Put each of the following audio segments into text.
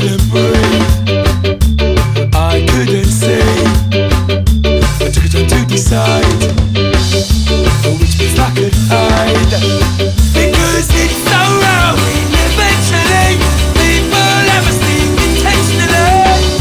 couldn't breathe, I couldn't see. I took a time to decide which bits I could hide, because it's so wrong. Eventually people have us think intentionally.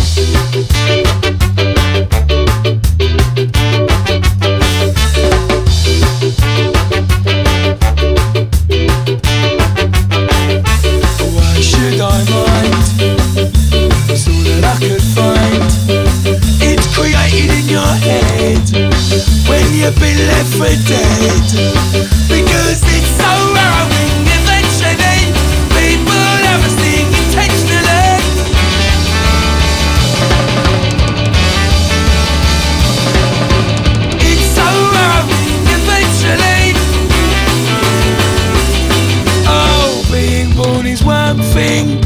Why should I mind? It's all that I could find. It's created in your head when you've been left for dead, because it's so harrowing. Eventually people have us think intentionally. It's so harrowing. Eventually, oh, being born is one thing,